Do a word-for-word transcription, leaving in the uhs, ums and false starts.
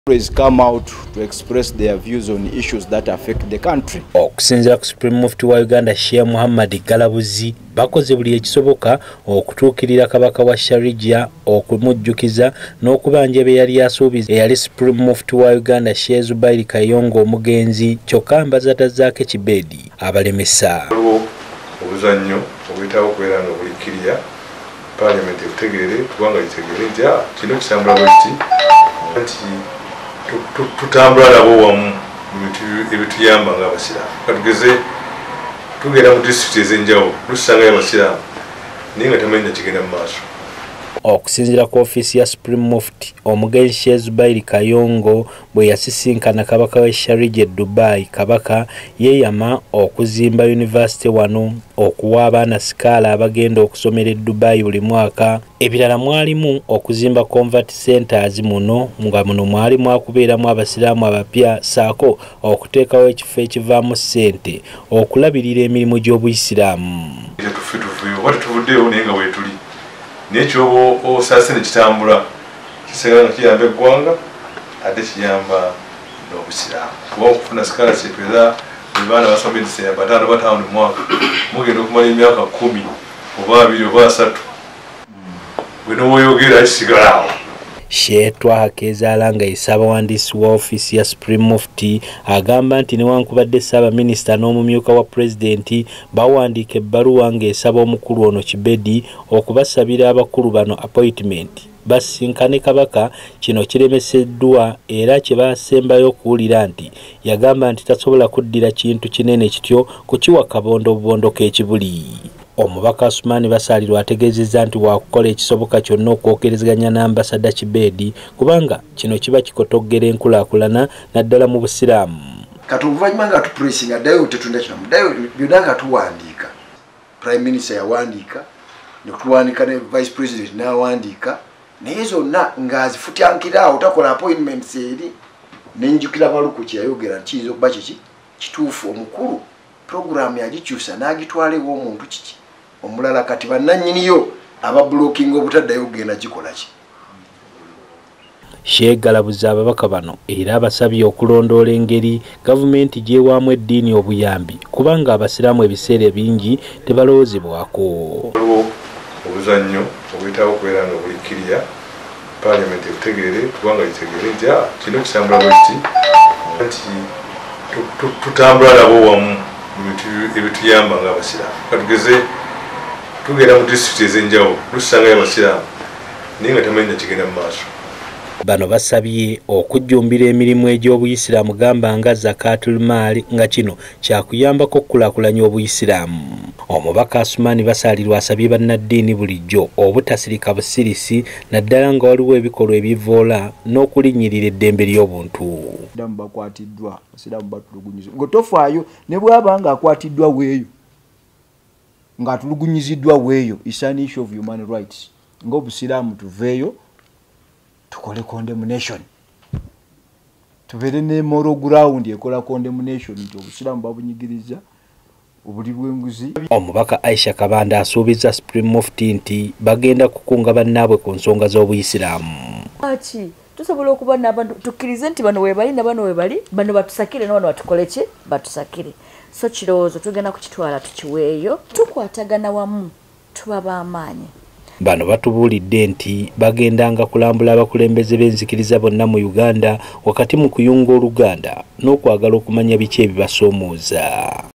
come out to express their views on issues that affect the country. Okusinziira ku Supreme Mufti wa Uganda Sheikh Muhammad Galabuzi bakoze buli ekisoboka okutuukirira kabaka wa Sharija okumujjukiza n'okubanja be yali asuubiza eyali Supreme Mufti wa Uganda Sheikh Zubair Kayongo omugenzi kyokka mbaza zaake kibedi abalemesa. Obuzannyo obuyitawo okubeera nga bulikkirira Parliament ekutegeere kubanga litegeere nti kino kisambula bwekiti nti tutambula nabo wamu ebituyamba ng'abasiraamu. Katugeze tugenda mu disitulikiti ez'enjawulo tusangayo abasiraamu naye nga tamanya kigenda mu maaso. Okusinziira ku ofiisi ya Supreme Mufti omugenzi Sheikh Zubair Kayongo bwe yasisinkana kabaka wa Sharija Dubai, kabaka yeeyama okuzimba university wano, okuwa abaana sikaala abagenda okusomera e Dubai buli mwaka. Ebirala mwalimu okuzimba convert centers muno nga muno mwalimu akubeeramu abasiraamu abapya saako okuteekawo ekifo ekivaamu ssente okulabirira emirimu gy'obuyisiraamu. Watutuvuddeyo naye nga weetuli nekyo osaase nekitambula kisigala nga kiyamba eggwanga ate kiyamba n'obusiraamu. Kuba okufuna scholarship era baana basoma eddiseera bataano bataano mu mwaka mugenda okumala emyaka kumi oba abiri oba asatu bwe n'owoyogera kisigala awo. Sheikh Twahakezaala nga y'Ssaabawandiisi wa ofiisi ya Supreme Mufti agamba nti newankubadde Ssaabaminisita n'omumyuka wa Pulezidenti bawandiika ebbaluwa ng'esaba omukulu ono Kibedi okubasabira abakulu bano appointment basinkane kabaka, kino kiremeseddwa era kye baasembayo okuwulira nti yagamba nti tasobola kuddira kintu kinene kityo kukiwa kabondo bubondo k'ekibuli. Omubaka Asumani Basalirwa ategeezezza nti waakukola ekisoboka kyonna okwogerezeganya n'ambasada Kibedi kubanga kino kiba kikotoggera enkulaakulana naddala mu busiraamu. Kati oluvannyuma nga tupuresinga ddayo tetunda kino ddayo byonna nga tuwandiika. Prime Minister yawandiika ne tuwandiika ne Vice President n'awandiika naye zonna ng'azifutyankira awo takola appointments eri n'enjukira Baluku kye yayogera nti kiyinza okuba kiki kituufu omukulu programu yagikyusa n'agitwala ew'omuntu kiki omulala kati bannannyiniyo aba blocking obutaddayo kugenda gikola ki. Sheikh Galabuzi ababaka bano era abasabye okulondoola engeri gavumenti gyewaamu eddiini obuyambi kubanga abasiraamu ebiseera bingi tebalowoozebwako. Obuzannyo obuyitawo okubeera nga bulikkirira Parliament ekutegeere kubanga litegeere nti kino kisambula bwekiti nti tutambula nabo wamu ebituyamba ng'abasiraamu. Katugeze tugenda mu disitulikiti ez'enjawulo tusangayo abasiraamu naye nga tamanya kigenda mu maaso. Bano basabye okujjumbira emirimu egy'obuyisiraamu gamba nga zakatul maali nga kino kyakuyambako okukulaakulanya obuyisiraamu. Omubaka Asumani Basalirwa asabye bannaddiini bulijjo obutasirika busirisi naddala nga waliwo ebikolwa ebivoola n'okulinnyirira eddembe ly'obuntu. Damu bakwatiddwa abasiraamu batulugunyizibwa ngo tofaayo ne bw'aba nga akwatiddwa weeyo ng'atulugunyiziddwa weeyo is an issue of human rights. Ng'obusiraamu tuveeyo tukole condemnation tubeere ne moral ground ekola condemnation nti obusiraamu babunyigiriza obuli bw'enguzi. Omubaka Aisha Kabanda asuubiza Supreme Mufti nti bagenda kukunga bannaabwe ku nsonga z'obuyisiraamu. Aki tusobola okuba n'abantu tukkirize nti bano weebali na bano weebali bano batusakire na bano batukole ki batusakire. So kirowoozo tugenda kukitwala tukiweeyo tukwatagana wamu tuba b'amaanyi. Bano batubuulidde nti bagendanga kulambula abakulembeze b'enzikiriza bonna mu Uganda wakati mu kuyunga Oluganda n'okwagala okumanya biki ebibasoomooza.